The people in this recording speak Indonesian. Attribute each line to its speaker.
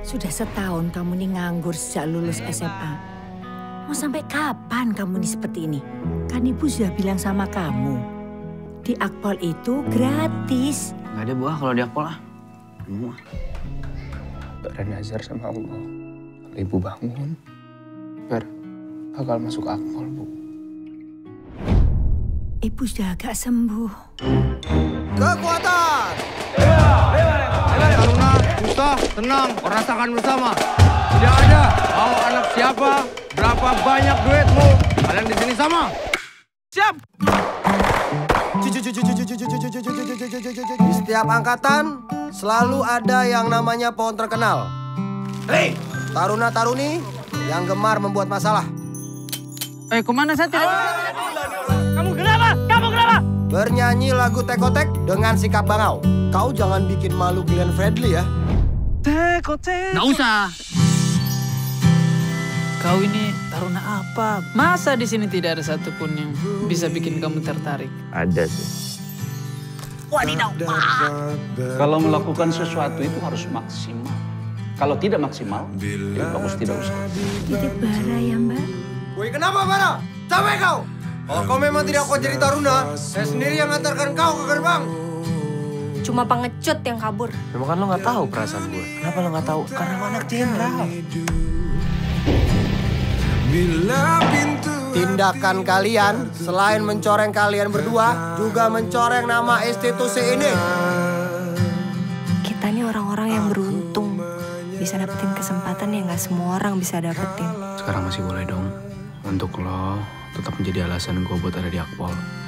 Speaker 1: Sudah setahun kamu nih nganggur sejak lulus SMA. Mau sampai kapan kamu nih seperti ini? Kan ibu sudah bilang sama kamu, di Akpol itu gratis.
Speaker 2: Gak ada buah kalau di Akpol ah. Semua.
Speaker 3: Berenazar sama Allah. Kalau ibu bangun, bakal masuk Akpol, Bu.
Speaker 1: Ibu sudah agak sembuh.
Speaker 4: Kekuatan!
Speaker 5: Taruna, susah, tenang, rasakan bersama. Tidak ada mau anak siapa, berapa banyak duitmu. Kalian di sini sama. Siap!
Speaker 4: Di setiap angkatan selalu ada yang namanya pohon terkenal.
Speaker 5: Hei!
Speaker 4: Taruna-taruni yang gemar membuat masalah.
Speaker 2: Kemana saya tidak?
Speaker 5: Kamu kenapa? Kamu kenapa?
Speaker 4: Bernyanyi lagu tekotek dengan sikap bangau. Kau jangan bikin malu Glenn Fredly ya.
Speaker 2: Nggak usah.
Speaker 6: Kau ini taruna apa? Masa di sini tidak ada satupun yang bisa bikin kamu tertarik?
Speaker 3: Ada sih.
Speaker 1: Wadidaw.
Speaker 7: Kalau melakukan sesuatu itu harus maksimal. Kalau tidak maksimal, ya bagus tidak usah.
Speaker 1: Titip bara ya, Mbak.
Speaker 4: Woi, kenapa, Bara? Capek kau? Kalau kau memang tidak kuat jadi taruna, saya sendiri yang ngantarkan kau ke gerbang.
Speaker 8: Cuma pengecut yang kabur.
Speaker 3: Memang kan lo nggak tahu perasaan gue. Kenapa lo nggak tahu? Karena lo anak jenderal.
Speaker 4: Tindakan kalian selain mencoreng kalian berdua, juga mencoreng nama institusi ini.
Speaker 8: Kita nih orang-orang yang beruntung. Bisa dapetin kesempatan yang gak semua orang bisa dapetin.
Speaker 3: Sekarang masih boleh dong untuk lo tetap menjadi alasan gue buat ada di Akpol.